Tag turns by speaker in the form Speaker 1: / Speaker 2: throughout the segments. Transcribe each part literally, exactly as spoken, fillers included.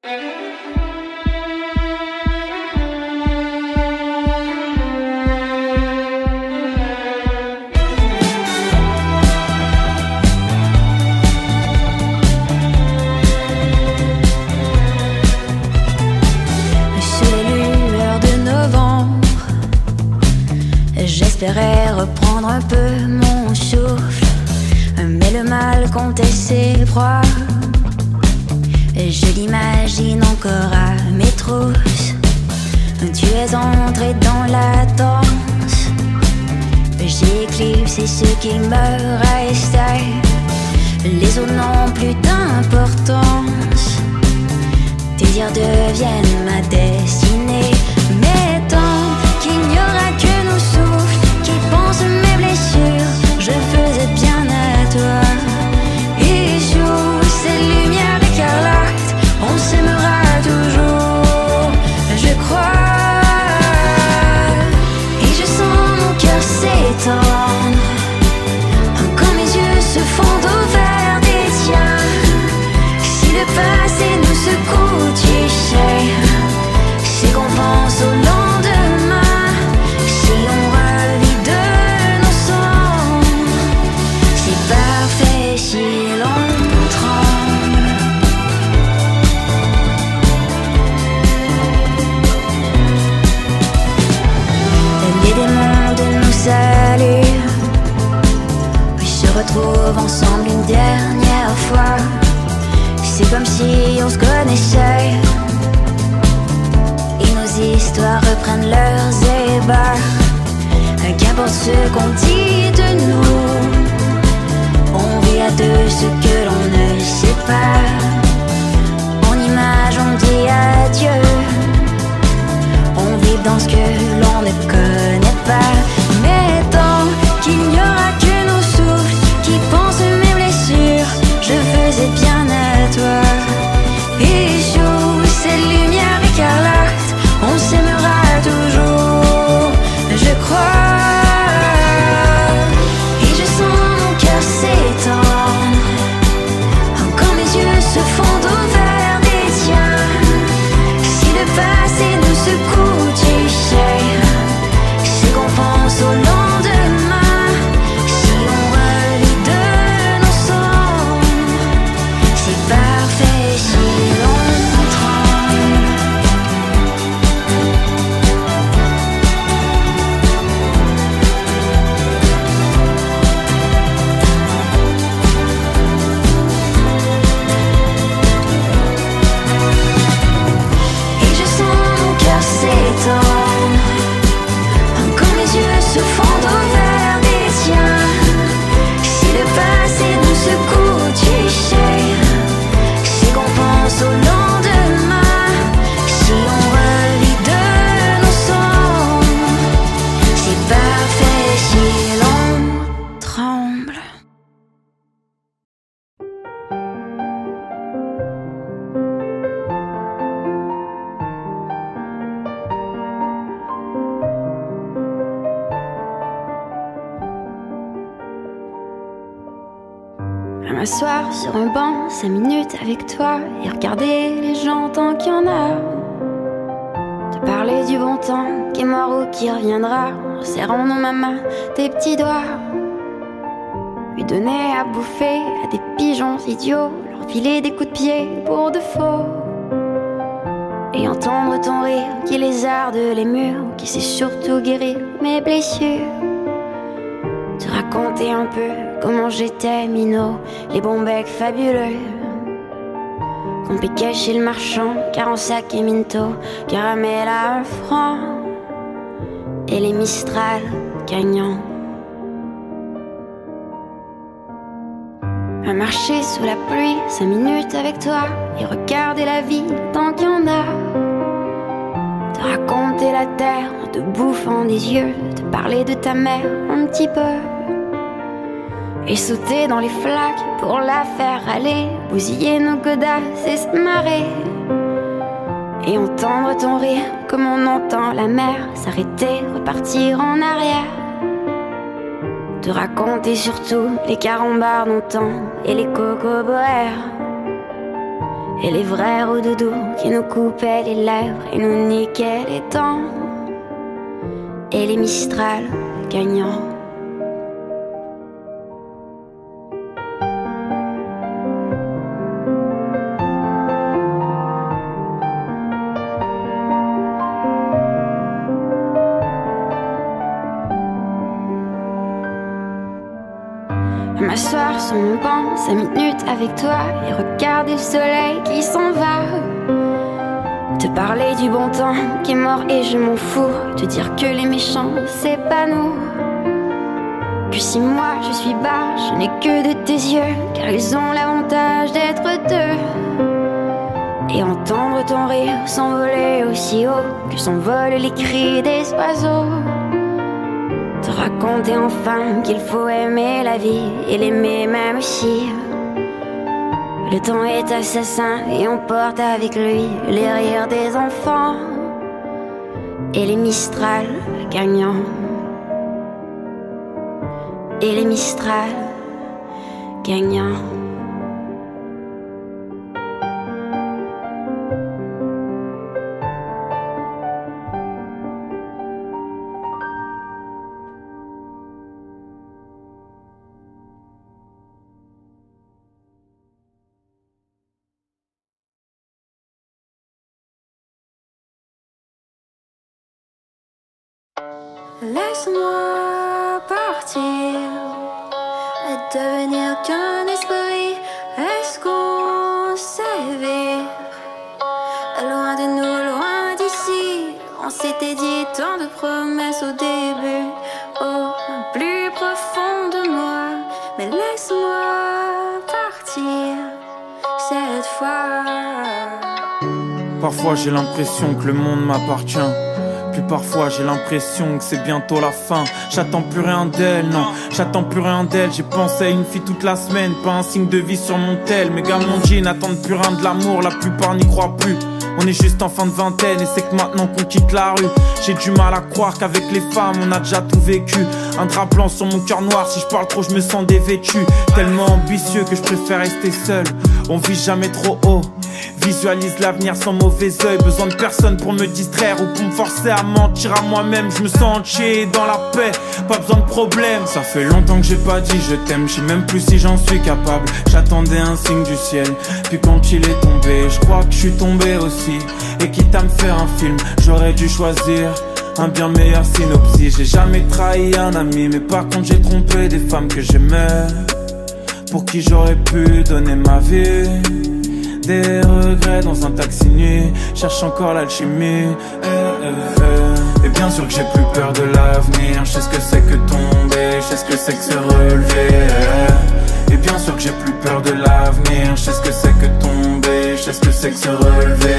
Speaker 1: J'espérais reprendre un peu mon souffle, mais le mal comptait ses proies. Je l'imagine encore à mes trousses. Tu es entré dans la danse. J'ai éclipsé ce qu'il me restait. Les autres n'ont plus d'importance. Tes dires deviennent ma destinée. Mais tant qu'il n'y aura que nos souffles qui pensent mes blessures, je faisais bien à toi. Et sous ces lumières écarlates, on s'aimera toujours, je crois. Et je sens mon cœur s'étendre quand mes yeux se font au vert des tiens. Si le passé nous secoue, tu sais, c'est qu'on pense au lendemain. Si on revit de nos cendres, c'est parfait si l'on tremble. Les démons de nous saluent, puis se retrouvent ensemble une dernière fois. C'est comme si on se connaissait et nos histoires reprennent leurs ébats. Qu'importe ce qu'on dit de nous, on vit à deux ce que l'on ne sait pas. En image on dit adieu, on vit dans ce que l'on ne connaît pas. Mais tant qu'il n'y aura que nos souffles qui pensent mes blessures, je faisais bien à toi. Et sous ces lumières écarlates, on s'aimera toujours, je crois. Et je sens mon cœur s'étendre quand mes yeux se fondent au vert des tiens. Si le passé nous secoue, tu sais, c'est qu'on pense au lendemain. Si on revit de nos cendres, c'est parfait si l'on tremble. Et je sens mon cœur s'étendre quand mes yeux se fondent au vert des tiens. Si le passé nous secoue, tu sais, c'est qu'on pense au lendemain. Si on revit de nos cendres, c'est parfait si l'on tremble. À m'asseoir sur un banc, cinq minutes avec toi et regarder les gens tant qu'il y en a. Te parler du bon temps qui est mort ou qui reviendra, en serrant dans ma main tes petits doigts. Lui donner à bouffer à des pigeons idiots, leur filer des coups de pied pour de faux. Et entendre ton rire qui lézarde les murs, qui sait surtout guérir mes blessures. Te raconter un peu comment j'étais minot, les bons becs fabuleux qu'on piquait chez le marchand, car en sac et minto, caramel à un franc, et les Mistral gagnants. À marcher sous la pluie, cinq minutes avec toi, et regarder la vie tant qu'il y en a. Te raconter la terre en te bouffant des yeux, te parler de ta mère un petit peu. Et sauter dans les flaques pour la faire aller, bousiller nos godasses et se marrer. Et entendre ton rire comme on entend la mer s'arrêter, repartir en arrière. Te raconter surtout les carambars d'antan et les cocoboères. Et les vrais doudous qui nous coupaient les lèvres et nous niquaient les dents. Et les Mistral gagnants. M'asseoir sur mon banc, cinq minutes avec toi et regarder le soleil qui s'en va. Te parler du bon temps qui est mort et je m'en fous. Te dire que les méchants c'est pas nous. Que si moi je suis bas, je n'ai que de tes yeux, car ils ont l'avantage d'être deux. Et entendre ton rire s'envoler aussi haut que s'envolent les cris des oiseaux. Te raconter enfin qu'il faut aimer la vie et l'aimer même aussi. Le temps est assassin et on porte avec lui les rires des enfants et les Mistral gagnants. Et les Mistral gagnants. Laisse-moi partir et devenir qu'un esprit. Est-ce qu'on s'éveille? Loin de nous, loin d'ici. On s'était dit tant de promesses au début, au plus profond de moi. Mais laisse-moi partir cette fois.
Speaker 2: Parfois j'ai l'impression que le monde m'appartient. Puis parfois j'ai l'impression que c'est bientôt la fin. J'attends plus rien d'elle, non, j'attends plus rien d'elle. J'ai pensé à une fille toute la semaine, pas un signe de vie sur mon tel. Mes gars mon G n'attendent plus rien de l'amour, la plupart n'y croient plus. On est juste en fin de vingtaine et c'est que maintenant qu'on quitte la rue. J'ai du mal à croire qu'avec les femmes on a déjà tout vécu. Un drap blanc sur mon cœur noir, si je parle trop je me sens dévêtu. Tellement ambitieux que je préfère rester seul. On vit jamais trop haut, visualise l'avenir sans mauvais oeil. Besoin de personne pour me distraire ou pour me forcer à mentir à moi-même. Je me sens entier dans la paix, pas besoin de problème. Ça fait longtemps que j'ai pas dit je t'aime, je sais même plus si j'en suis capable. J'attendais un signe du ciel, puis quand il est tombé, je crois que je suis tombé aussi. Et quitte à me faire un film, j'aurais dû choisir un bien meilleur synopsis. J'ai jamais trahi un ami, mais par contre j'ai trompé des femmes que j'aimais, pour qui j'aurais pu donner ma vie. Des regrets dans un taxi nuit, cherche encore l'alchimie. eh, eh, eh. Et bien sûr que j'ai plus peur de l'avenir. Je sais ce que c'est que tomber, je sais ce que c'est que se relever. eh. Et bien sûr que j'ai plus peur de l'avenir. Je sais ce que c'est que tomber, je sais ce que c'est que se relever.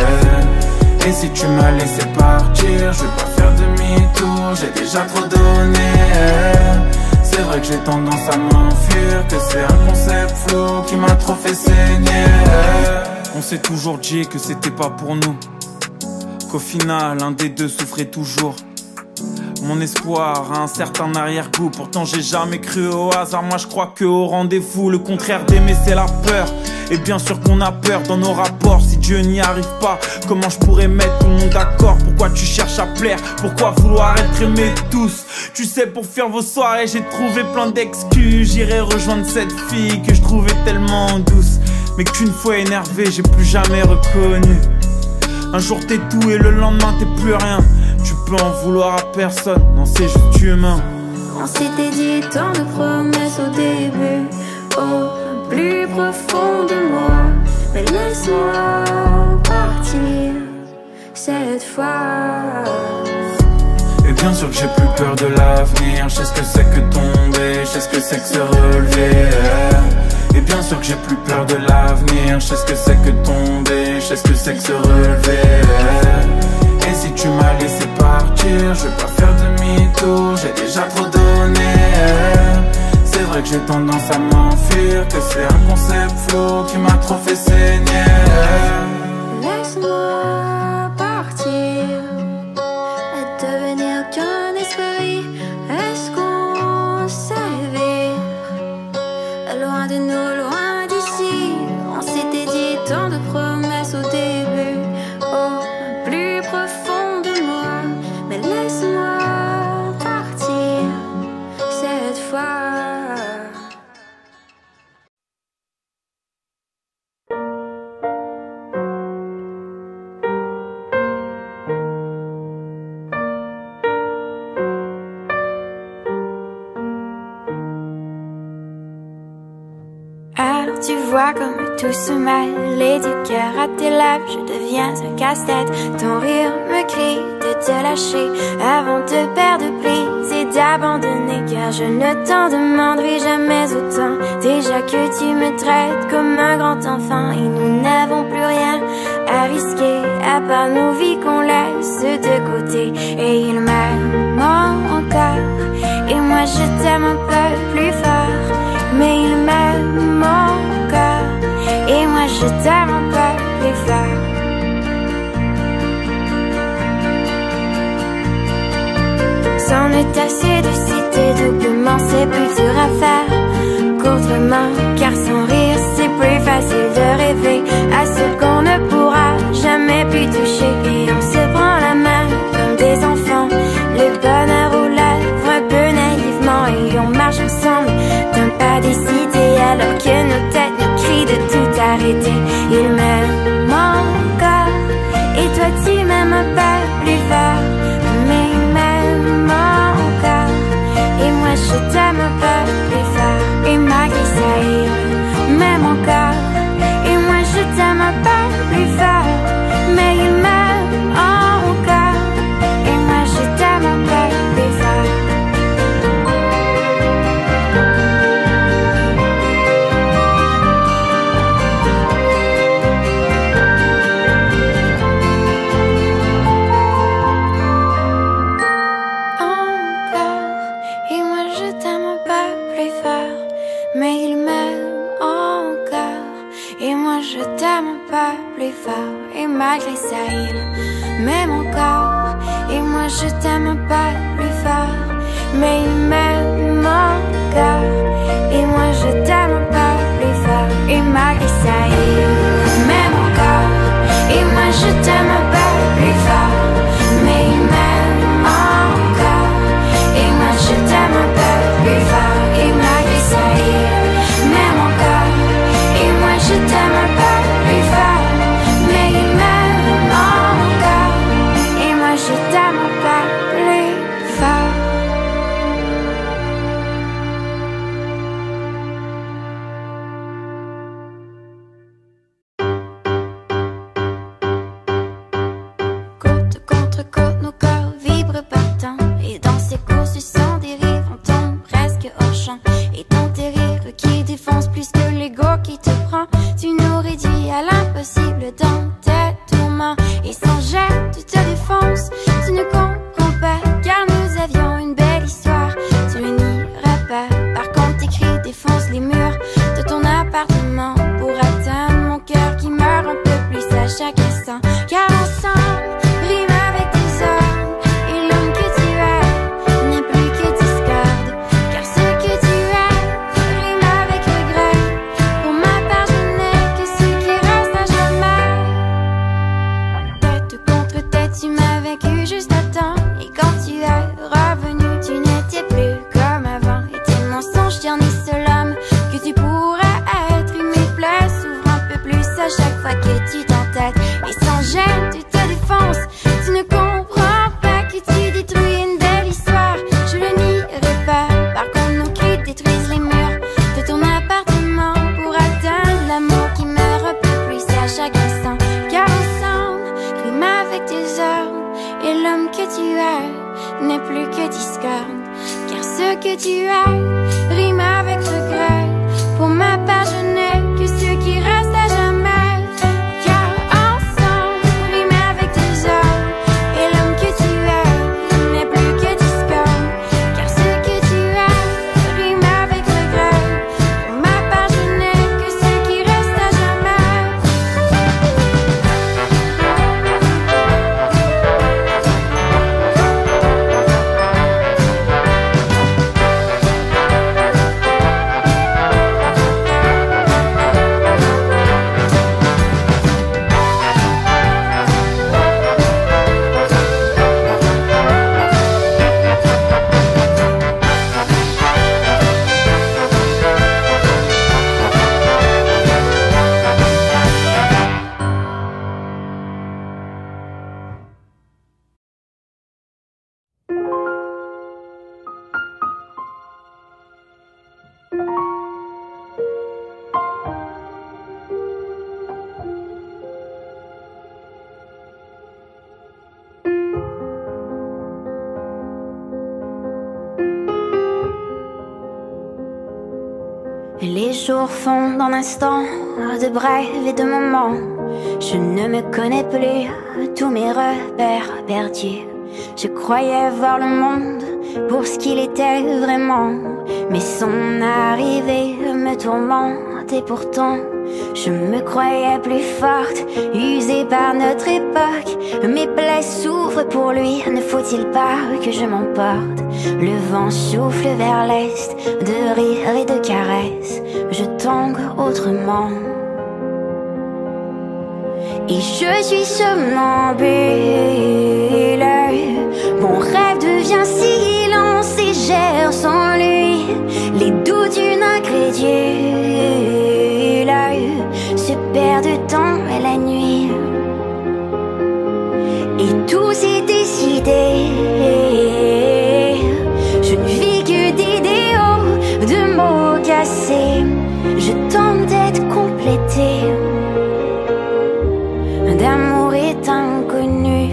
Speaker 2: Et si tu m'as laissé partir, je vais pas faire demi-tour, j'ai déjà trop donné. C'est vrai que j'ai tendance à m'enfuir, que c'est un concept flou qui m'a trop fait saigner. On s'est toujours dit que c'était pas pour nous, qu'au final un des deux souffrait toujours. Mon espoir a un certain arrière-goût, pourtant j'ai jamais cru au hasard. Moi je crois que au rendez-vous, le contraire d'aimer c'est la peur. Et bien sûr qu'on a peur dans nos rapports. Si Dieu n'y arrive pas, comment je pourrais mettre tout le monde d'accord? Pourquoi tu cherches à plaire? Pourquoi vouloir être aimé de tous? Tu sais, pour faire vos soirées j'ai trouvé plein d'excuses. J'irai rejoindre cette fille que je trouvais tellement douce, mais qu'une fois énervé j'ai plus jamais reconnu. Un jour t'es tout et le lendemain t'es plus rien. Tu peux en vouloir à personne, non c'est juste humain.
Speaker 1: On s'était dit tant de promesses au début, au plus profond de moi. Mais laisse-moi partir cette fois.
Speaker 2: Et bien sûr que j'ai plus peur de l'avenir. Je sais ce que c'est que tomber, je sais ce que c'est que se relever. Et bien sûr que j'ai plus peur de l'avenir. Je sais ce que c'est que tomber, je sais ce que c'est que se relever. Et si tu m'as laissé partir, je vais pas faire demi-tour, j'ai déjà trop donné. C'est vrai que j'ai tendance à m'enfuir, que c'est un concept flou qui m'a trop fait saigner.
Speaker 1: Laisse-moi partir et devenir qu'un esprit. Est-ce qu'on s'éveille? Loin de nous, loin d'ici. On s'était dit tant de vois comme tout se mêle et du cœur à tes lèvres, je deviens un casse-tête. Ton rire me crie de te lâcher avant de perdre prise et d'abandonner, car je ne t'en demanderai jamais autant. Déjà que tu me traites comme un grand enfant et nous n'avons plus rien à risquer à part nos vies qu'on laisse de côté. Et il m'aime encore et moi je t'aime un peu plus fort, mais il m'aime encore et moi je t'aime un peu plus fort. C'en est assez de citer doublement, c'est plus dur à faire qu'autrement, car sans rire c'est plus facile de rêver à ce qu'on ne pourra jamais plus toucher. Et on se prend la main comme des enfants, le bonheur aux lèvres un peu naïvement, et on marche ensemble d'un pas décidé alors que nos têtes nous crient de tout arrêter. Il m'aime encore et toi tu m'aimes un peu plus fort, mais il m'aime encore et moi je t'aime un peu plus fort. Et malgré ça il m'aime encore et moi je t'aime un peu plus fort, mais il m'aime encore et moi je t'aime un peu plus fort. Et malgré ça il m'aime encore et moi je t'aime un peu plus fort, mais il m'aime encore et moi je t'aime un peu plus fort. Et malgré ça il m'aime encore et moi je t'aime un peu plus fort, mais il m'aime encore et moi je t'aime un peu plus fort. Et malgré ça il m'aime encore et moi je t'aime un peu plus fort, mais il m'aime encore et moi je t'aime un peu plus fort. Côte contre côte, nos corps vibrent partant, et dans ces courses sans dérive, on tombe presque hors champ. Et ton rires qui défonce plus que l'ego qui te prend, tu nous réduis à l'impossible dans tes tourments. Et sans gêne, tu te défonces, tu ne comprends pas, car nous avions une belle histoire, tu ne nieras pas. Par contre tes cris défoncent les murs de ton appartement pour atteindre mon cœur qui meurt un peu plus à chaque instant. Car ensemble, rime avec tes hommes, et l'homme que tu es n'est plus que discorde, car ce que tu es rime avec regret. Pour ma part je n'ai que ce qui reste à jamais. Tête contre tête tu m'as vaincu juste à temps, et quand tu es revenu tu n'étais plus comme avant. Et tes mensonges ternissent l'homme que tu pourrais être, et mes plaies s'ouvrent un peu plus à chaque fois que tu t'entêtes. Et sans gêne tu te défonces, tu ne comprends pas que tu détruis une belle histoire, je le nierai pas. Par contre nos cris détruisent les murs de ton appartement pour atteindre l'amour qui meurt un peu plus à chaque instant. Car ensemble, rime avec tes ordres, et l'homme que tu es n'est plus que discorde, car ce que tu es rime avec regret. Pour ma part je n'ai que ce qui reste à jamais. Car ensemble, rime avec tes ordres, et l'homme que tu es n'est plus que discorde, car ce que tu es rime avec regret. Pour ma part je n'ai que ce qui reste à jamais. jours fondent en instants de brèves et de moments. Je ne me connais plus, tous mes repères perdus. Je croyais voir le monde pour ce qu'il était vraiment, mais son arrivée me tourmente et pourtant je me croyais plus forte, usée par notre époque. Mes plaies souffrent pour lui, ne faut-il pas que je m'emporte? Le vent souffle vers l'est, de rire et de caresses, je tangue autrement. Et je suis somnambule, mon rêve devient silence et j'erre sans lui. Les doutes d'une incrédule se perdent dans la nuit. Et tout s'est décidé, je ne vis que d'idéaux, de mots cassés. Je tente d'être complétée, d'amour est inconnu.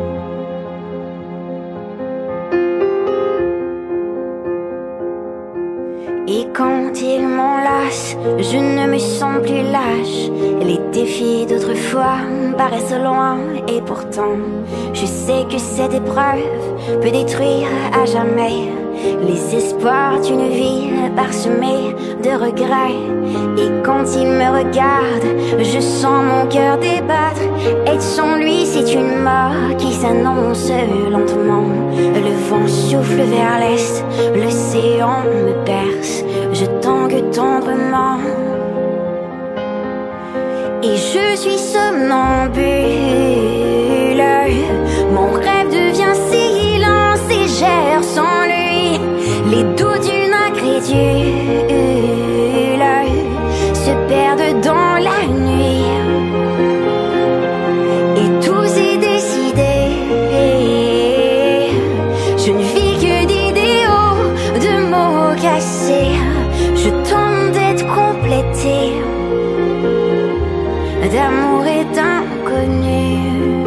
Speaker 1: Et quand il m'enlace, je ne me sens plus lâche. Les défis d'autrefois paraissent loin et pourtant je sais que cette épreuve peut détruire à jamais les espoirs d'une vie parsemée de regrets. Et quand il me regarde, je sens mon cœur débattre. Être sans lui, c'est une mort qui s'annonce lentement. Le vent souffle vers l'est, l'océan me perce, je tangue tendrement. Et je suis somnambule, mon rêve devient silence et j'erre sans lui. Les doutes d'une incrédule se perdent dans la nuit. Et tout s'est décidé, je ne vis que d'idéaux, de mots cassés. Je tente d'être complétée, d'amour est inconnu,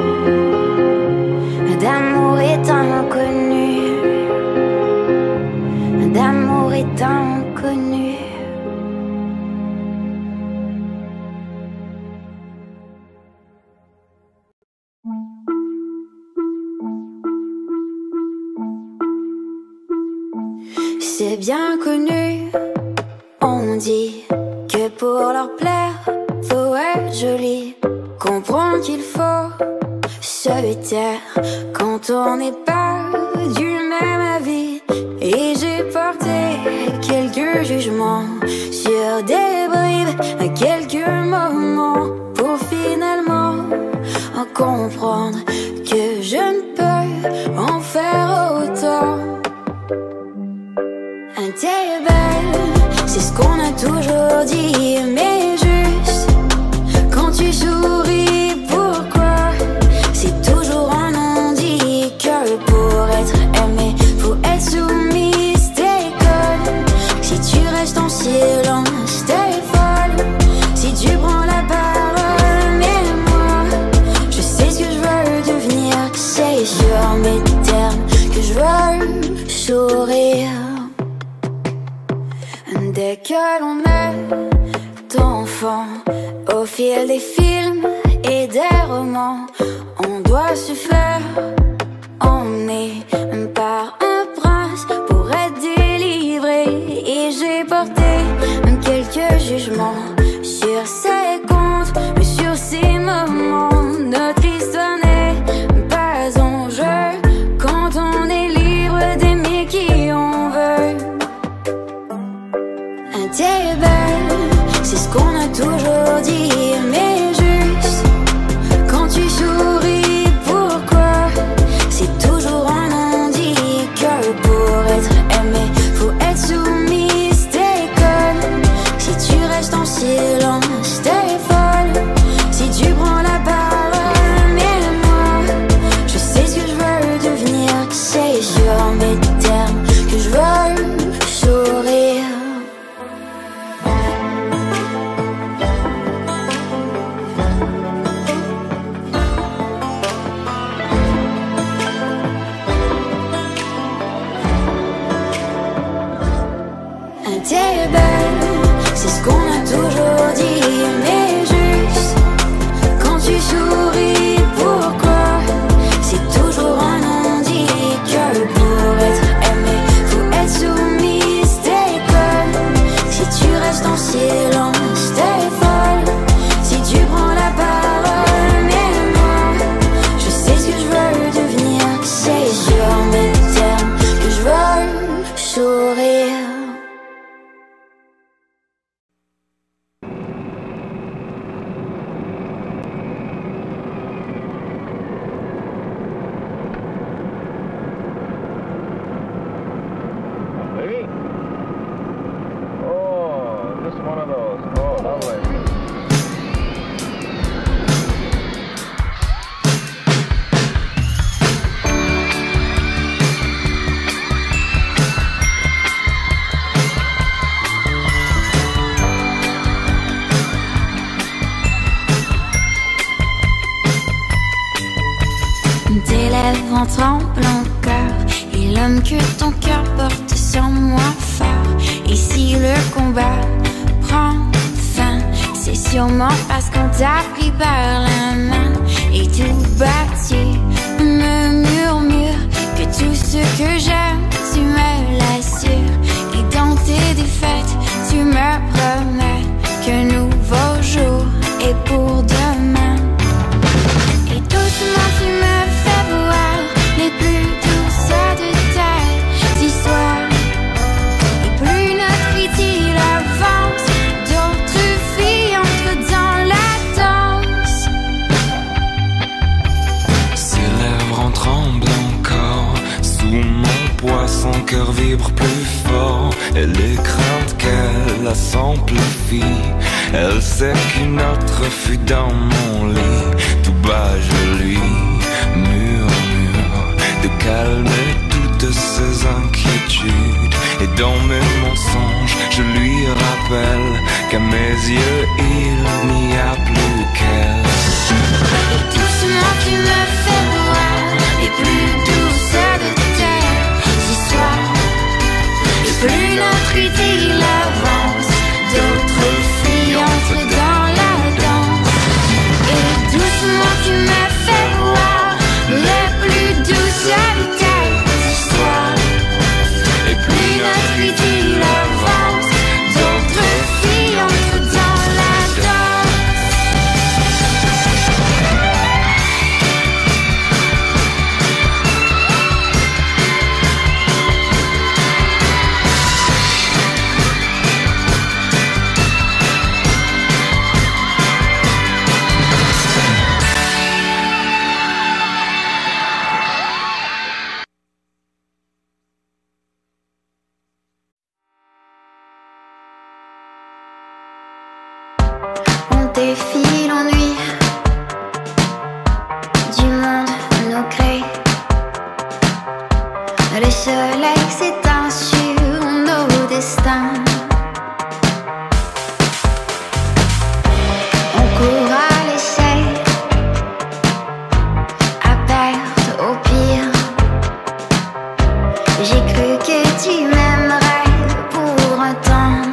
Speaker 1: d'amour est inconnu, d'amour est inconnu. C'est bien connu, on dit que pour leur plaire, faut être joli, comprendre qu'il faut se taire quand on n'est pas du même avis. Et j'ai porté quelques jugements sur des bribes, quelques moments, pour finalement en comprendre que je ne peux en faire autant. T'es belle, c'est ce qu'on a toujours dit, mais juste quand tu souris, pourquoi c'est toujours un non-dit? Que pour être aimé, faut être soumise, t'es conne. Si tu restes en silence, t'es folle. Si tu prends la parole, mais moi, je sais ce que je veux devenir. C'est sur mes termes que je veux sourire. Dès que l'on est enfant, au fil des films et des romans, on doit se faire emmener par un prince pour être délivré. Et j'ai porté quelques jugements sur ces contes, sur ces moments. Notre histoire n'est pas en jeu quand on est libre d'aimer qui on veut. T'es belle, c'est ce qu'on a toujours dit, mais juste quand tu souris, pourquoi c'est toujours un non-dit? Que pour être aimé, faut être soumise, t'es conne. Si tu restes en silence, lèvres en tremblant cœur. Et l'homme que ton cœur porte sans moins fort. Et si le combat prend fin, c'est sûrement parce qu'on t'a pris par la main. Et tout bas tu me murmures que tout ce que j'aime tu me l'assures. Et dans tes défaites tu me promets qu'un nouveau jour est pour demain. Et doucement tu me fais voir les plus douces de tes histoires. Et plus notre idylle avance, d'autres filles entrent dans la danse.
Speaker 3: Ses lèvres en tremblent encore sous mon poids, son cœur vibre plus fort. Et les craintes qu'elle a s'amplifient. Elle sait qu'une autre fut dans mon lit. Tout bas je lui murmure de calmer toutes ses inquiétudes. Et dans mes mensonges je lui rappelle qu'à mes yeux il n'y a plus qu'elle.
Speaker 1: Et doucement tu me fais voir les plus douces de tes histoires. Et plus notre idylle avance, d'autres filles entrent dans la danse. Et doucement tu me fais voir les plus douces de tes histoires. Et plus notre idylle avance, d'autres filles entrent dans la danse. On défie l'ennui du monde nous crée. Le soleil s'éteint sur nos destins. On court à l'essai, à perte au pire. J'ai cru que tu m'aimerais pour un temps.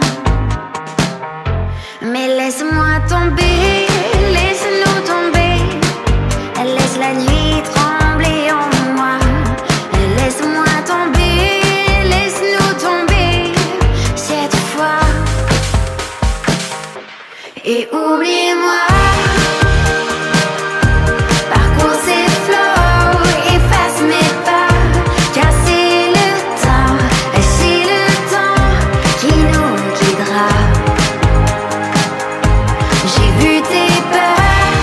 Speaker 1: Mais laisse-moi tomber, laisse-nous tomber. Laisse la nuit trembler en moi. Laisse-moi tomber, laisse-nous tomber cette fois. Et oublie-moi. Parcours ces flots, efface mes pas. Car c'est le temps, c'est le temps qui nous guidera. J'ai vu tes peurs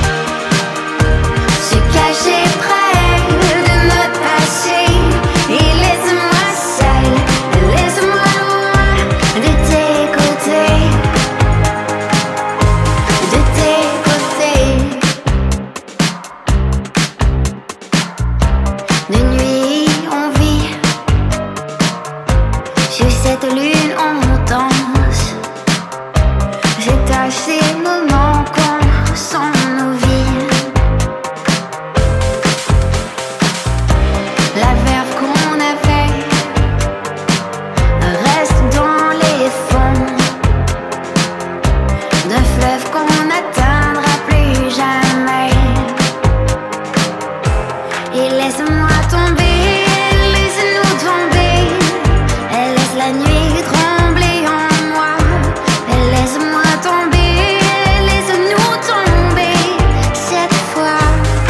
Speaker 1: se cacher près de notre passé. Et laisse-moi seule, laisse-moi loin de tes côtés, de tes côtés. De nuit on vit, sur cette lune on danse. C'est à ces moments qu'on sent nos vies. La verve qu'on avait reste dans les fonds d'un fleuve qu'on n'atteindra plus jamais. Et laisse-moi tomber, laisse-nous tomber. Elle laisse la nuit trembler en moi. Elle laisse-moi tomber, laisse-nous tomber cette fois.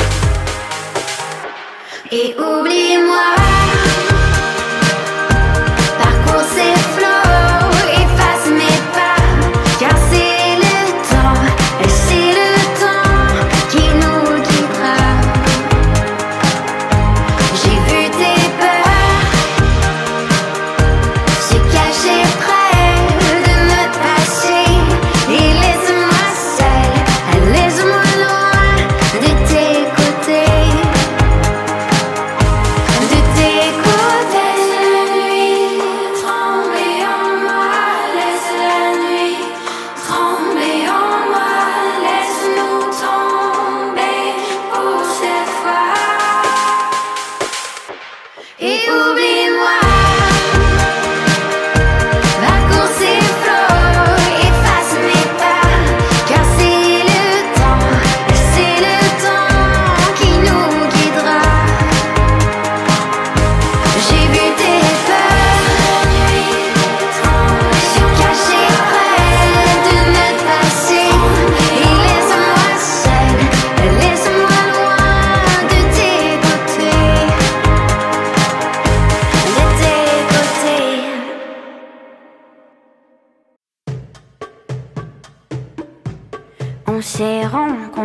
Speaker 1: Et oublie-moi. Parcours ces flots, efface mes pas. Car c'est le temps, c'est le temps qui nous guidera. J'ai vu tes peurs se cacher près de notre passé. Et laisse-moi seule, laisse-moi loin de tes côtés.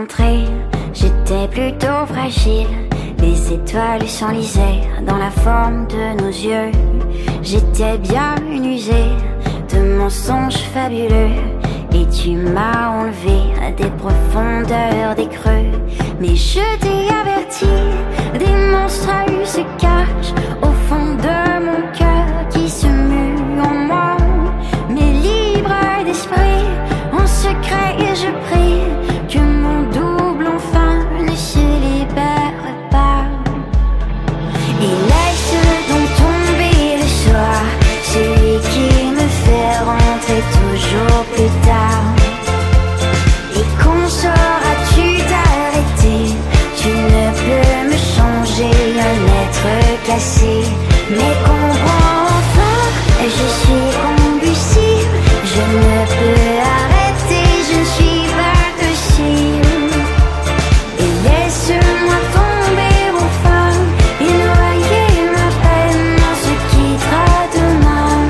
Speaker 1: rencontré, j'étais plutôt fragile. Les étoiles s'enlisaient dans la forme de nos yeux. J'étais bien usée de mensonges fabuleux, et tu m'as enlevé des profondeurs, des creux. Mais je t'ai averti, des monstres se cachent au fond de mon cœur qui se mue en moi. Mais libre d'esprit, en secret je prie que mon double enfin ne se libère pas. Et laisse donc tomber le soir, celui qui me fait rentrer toujours plus tard. Et quand sauras-tu t'arrêter? Tu ne peux me changer, un être cassé. Mais comprends enfin, je suis combustible, je ne peux arrêter, je ne suis pas docile. Et laisse-moi tomber enfin et noyer ma peine dans ce qui quittera demain.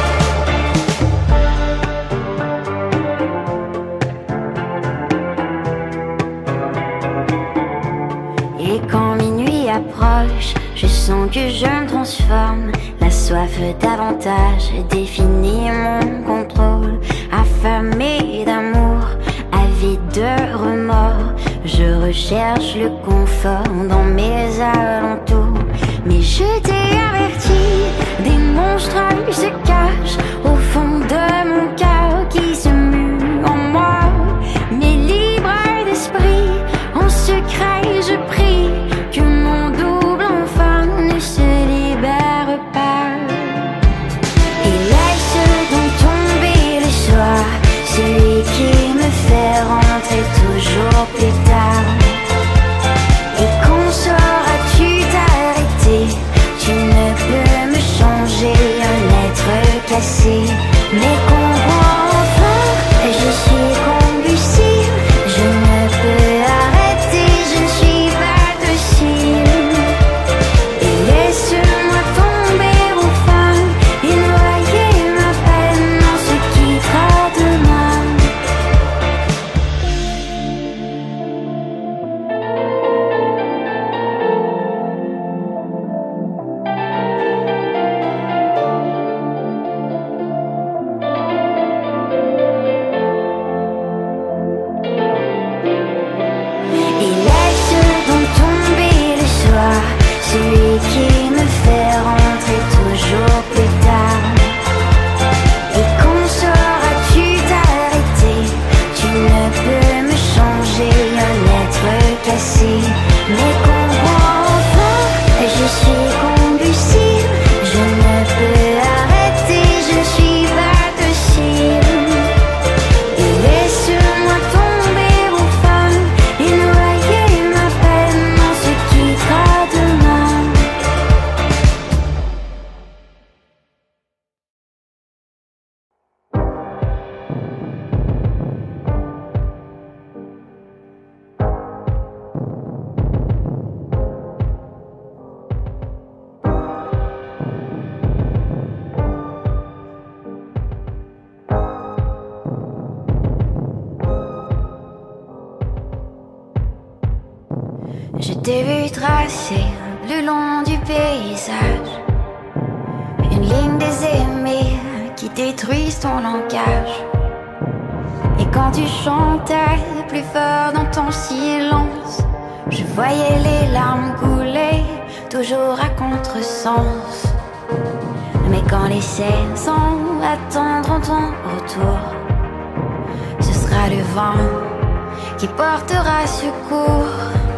Speaker 1: Et quand minuit approche, je sens que je me transforme. La soif davantage définit mon contrôle. Affamé d'amour, avide de remords, je recherche le confort dans mes alentours. Mais je t'ai averti, des monstres se cachent au fond de mon cœur qui se mue en moi. Mais libre d'esprit, en secret je prie que mon double enfin ne se libère pas. Et laisse donc tomber le soir, celui qui me fait rentrer toujours plus tard. Et quand sauras-tu t'arrêter? Tu ne peux me changer, un être cassé. Mais comprends enfin, je suis combustible, je ne peux arrêter, je ne suis pas docile. Et laisse-moi tomber enfin et noyer ma peine dans ce qui quittera demain. Et laisse donc tomber le soir, celui qui me fait rentrer toujours plus tard. Et quand sauras-tu t'arrêter? Tu ne peux me changer, un être cassé. Mais comprends enfin, je suis combustible, je ne peux arrêter, je ne suis pas docile. Et laisse-moi tomber enfin et noyer ma peine dans ce qui quittera demain. Je t'ai vu tracer le long du paysage une ligne des aimés qui détruisent ton langage. Et quand tu chantais plus fort dans ton silence, je voyais les larmes couler, toujours à contresens. Mais quand les saisons attendront ton retour, ce sera le vent qui portera secours.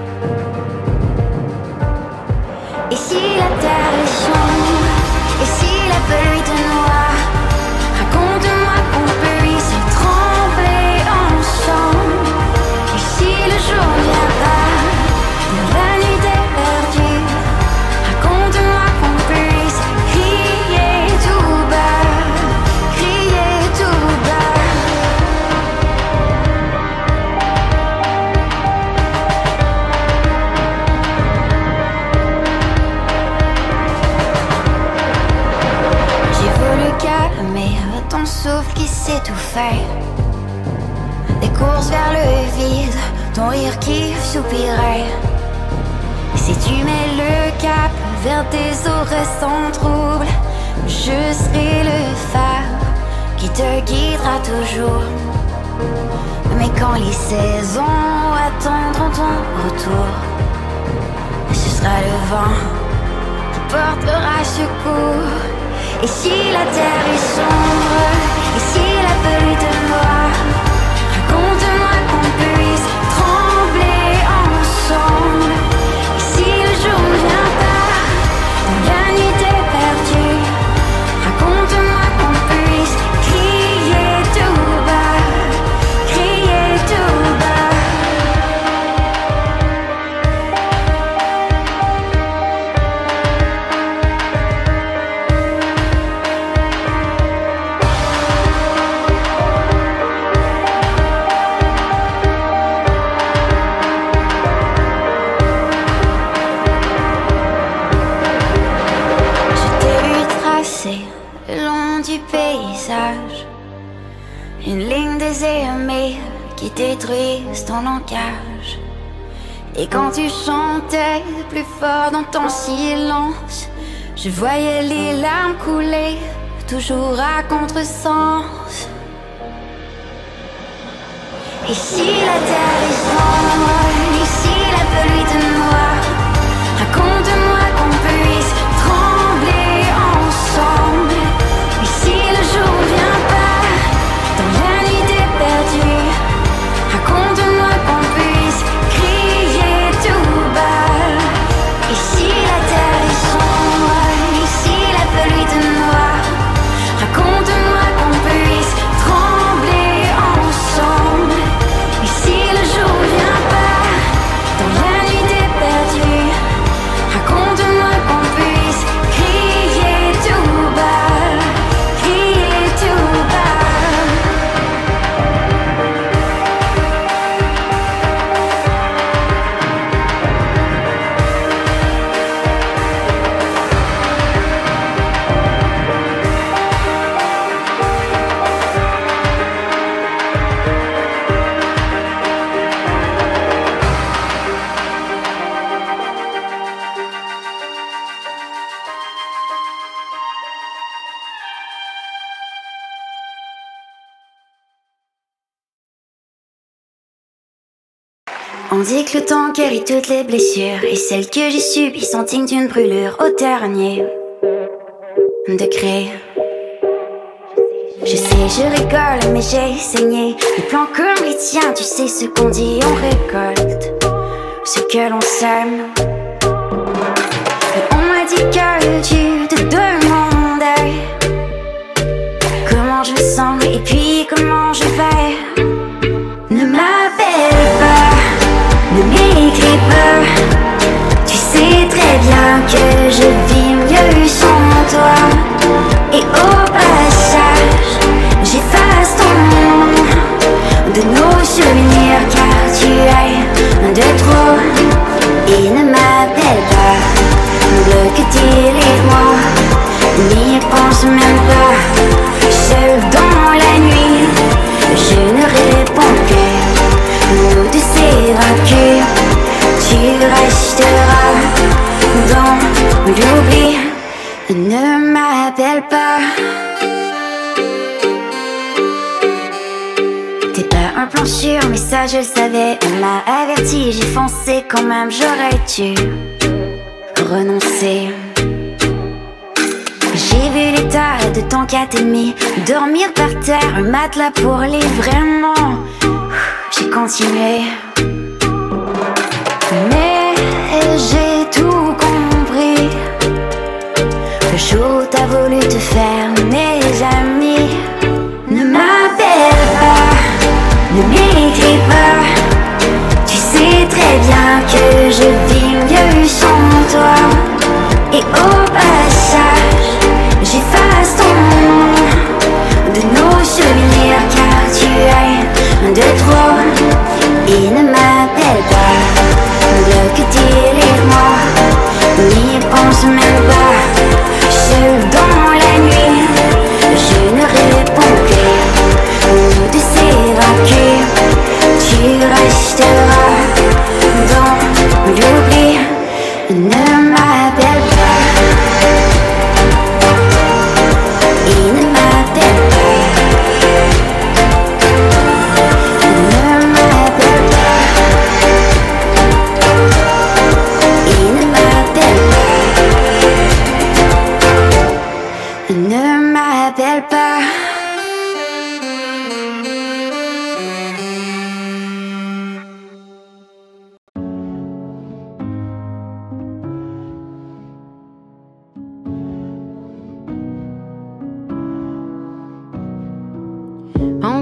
Speaker 1: Et si la terre est sombre, et si la pluie te noie, raconte-moi qu'on puisse trembler ensemble. Et si le jour viendra, la nuit est perdue, raconte-moi qu'on puisse crier tout bas, crier tout bas. Calmer ton souffle qui s'étouffait, des courses vers le vide, ton rire qui soupirait. Si tu mets le cap vers des eaux sans trouble, je serai le phare qui te guidera toujours. Mais quand les saisons attendront ton retour, ce sera le vent qui portera secours. Et si la terre est sombre, et si la feuille te noie, raconte-moi qu'on puisse trembler ensemble. Et si le jour ne vient pas, quand la nuit est perdue, raconte-moi qu'on puisse crier tout bas, crier tout bas. Le long du paysage, une ligne désaimée qui détruise ton langage. Et quand tu chantais plus fort dans ton silence, je voyais les larmes couler, toujours à contresens. Et si la terre est sombre, et si la pluie te noie, raconte-moi qu'on puisse trembler ensemble. Et si le jour vient pas, dans la nuit t'es perdu, raconte-moi qu'on puisse crier tout bas. Et si la terre est sombre, et si la pluie te noie, raconte-moi qu'on puisse trembler ensemble. Et si le jour vient pas, dans la nuit t'es perdu, raconte-moi qu'on puisse crier tout bas, crier tout bas. On dit que le temps guérit toutes les blessures, et celles que j'ai subies sont dignes d'une brûlure au dernier degré. Je sais, je rigole, mais j'ai saigné. Les plans comme les tiens, tu sais ce qu'on dit, on récolte ce que l'on sème. Et on m'a dit que tu te demandais comment je me sens et puis comment je vais. Ne m'appelle pas, ne m'écris pas, tu sais très bien que je vis mieux sans toi. Et au passage, j'efface ton nom de nos souvenirs, car tu es un de trop. Et ne m'appelle pas, ne bloque dis-les-moi, n'y pense même pas. Seul dans la nuit, je ne réponds plus. Nous deux c'est vaincu, tu resteras dans l'oubli. Ne m'appelle pas. T'es pas un plan sûr, mais ça je le savais. On m'a averti, j'ai foncé quand même, j'aurais dû renoncer. J'ai vu l'état de ton quatre et demi, dormir par terre, un matelas pour les vraiment. J'ai continué, mais j'ai tout compris. Le jour où t'as voulu te faire mes amis. Ne m'appelle pas, ne m'écris pas, tu sais très bien que je vis mieux sans toi. Et au passage, j'efface ton nom de nos souvenirs, car tu es un de trop. Et ne m'appelle pas, bloque dis-les-moi, n'y pense même pas. Seul dans la nuit, je ne réponds plus. Nous deux c'est vaincu, tu resteras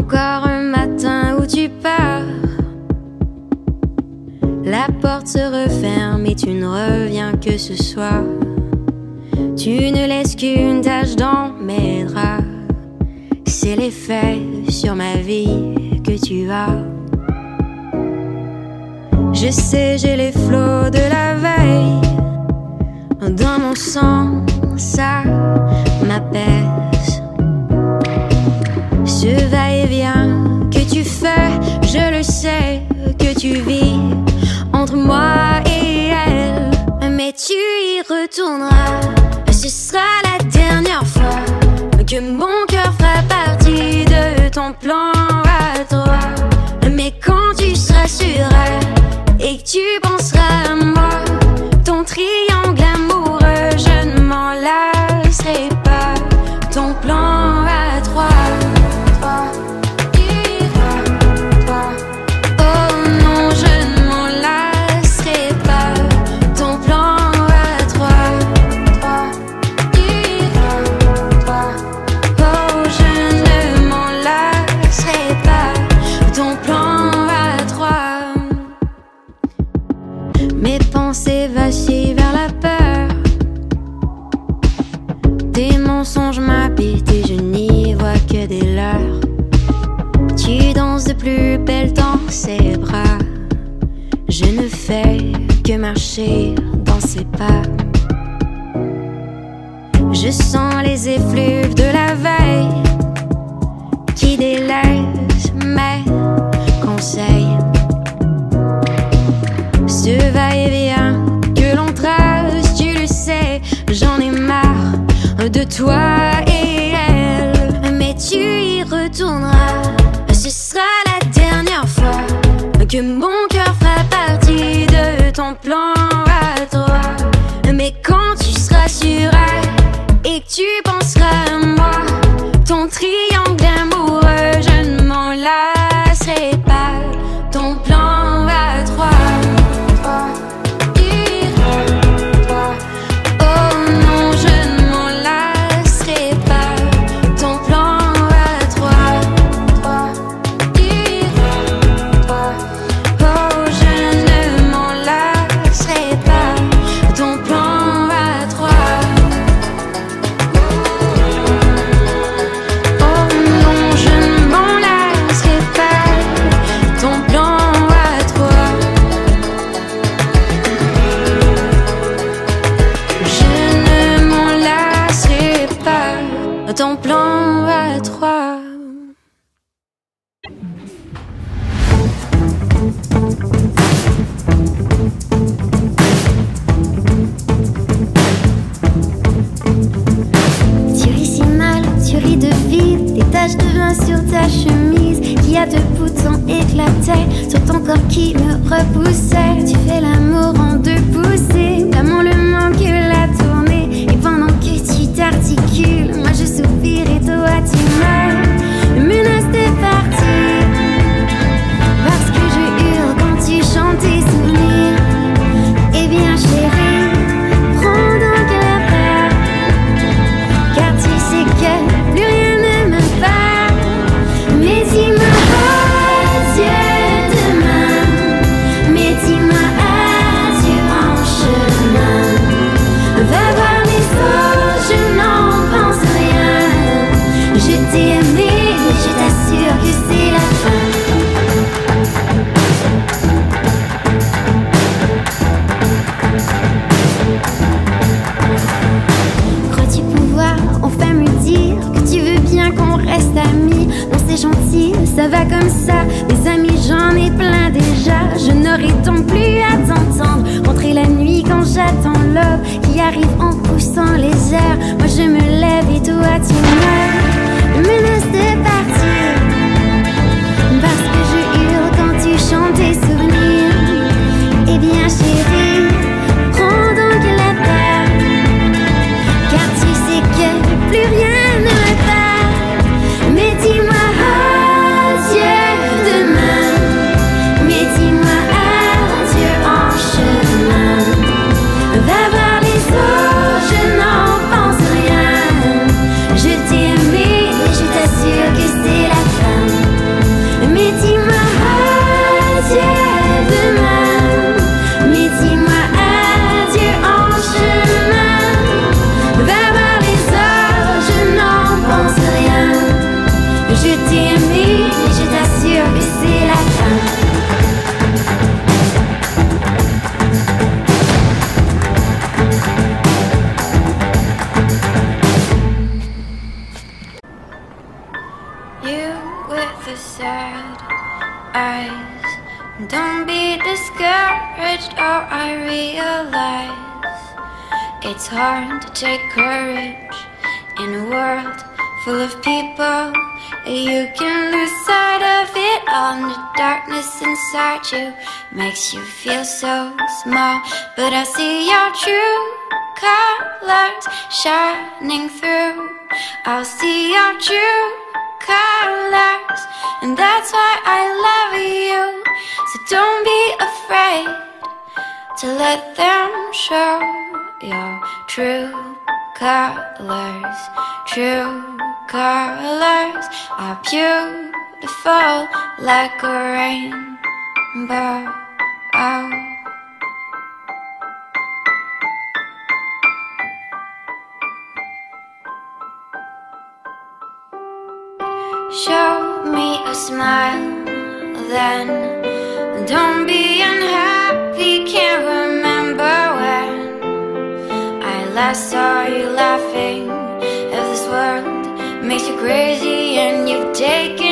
Speaker 1: Encore un matin où tu pars, la porte se referme et tu ne reviens que ce soir. Tu ne laisses qu'une tache dans mes draps. C'est l'effet sur ma vie que tu as. Je sais, j'ai les flots de la veille dans mon sang, ça m'apaise. Ce va-et-vient que tu fais, je le sais, que tu vis entre moi et elle. Mais tu y retourneras, ce sera la dernière fois que mon cœur fera partie de ton plan à toi. Mais quand tu seras sur elle et que tu penseras à moi, ton triangle amoureux, je ne m'en lasserai pas. Ton plan à trois. Vacille vers la peur. Tes mensonges m'habitent et je n'y vois que des leurres. Tu danses de plus belle dans ses bras. Je ne fais que marcher dans ses pas. Je sens les effluves de la veille qui délaissent mes conseils. Ce va-et-vient que l'on trace, tu le sais, j'en ai marre de toi et elle. Mais tu y retourneras, ce sera la dernière fois que mon cœur fera partie de ton plan à toi. Mais quand tu seras sur elle et que tu penseras à moi, ton triangle amoureux, je ne m'en lasserai pas. Ton plan à trois. Ton plan à trois.
Speaker 4: Tu ris si mal, tu ris de vide, des taches de vin sur ta chemise qui a deux boutons éclatés sur ton corps qui me repoussait. Tu fais l'amour en deux poussées, comme le manque la tournée. Et pendant que tu t'articules, moi je soupire et toi tu meurs, me menace de partir. Parce que je hurle quand tu chantes tes souvenirs. Eh bien chérie, prends donc la part, car tu sais que plus rien ne me part. Mais dis-moi adieu demain, mais dis-moi adieu en chemin. Va voir mes os, je n'en pense rien. Je t'ai aimé, mais je t'assure que c'est la fin. Crois-tu pouvoir enfin me dire que tu veux bien qu'on reste amis? Non, c'est gentil, ça va comme ça. Des amis, j'en ai plein déjà. Je n'aurai donc plus à t'entendre rentrer la nuit quand j'attends l'aube qui arrive en poussant les airs. Moi je me lève et toi tu meurs, me menace de partir. Parce que je hurle quand tu chantes tes souvenirs. Eh bien chérie, prends donc la part, car tu sais que plus rien ne me part. Mais dis-moi adieu demain, mais dis-moi adieu en chemin. Va voir les eaux, je n'en pense rien. Je t'ai aimé,
Speaker 1: eyes. Don't be discouraged, oh, I realize it's hard to take courage in a world full of people. You can lose sight of it all, and the darkness inside you makes you feel so small. But I see your true colors shining through. I'll see your true colors, and that's why I love you. So don't be afraid to let them show your true colors. True colors are beautiful like a rainbow. Oh. Show me a smile, then don't be unhappy. Can't remember when I last saw you laughing. If this world makes you crazy and you've taken